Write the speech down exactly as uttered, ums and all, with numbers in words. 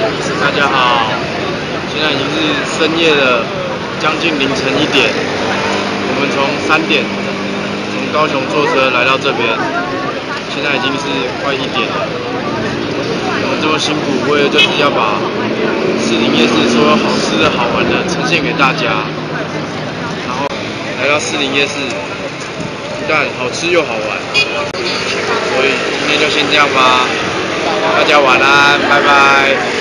大家好，现在已经是深夜的将近凌晨一点，我们从三点从高雄坐车来到这边，现在已经是快一点了。我们这么辛苦，为了就是要把士林夜市所有好吃的好玩的呈现给大家。然后来到士林夜市，不但好吃又好玩，所以今天就先这样吧。大家晚安，拜拜。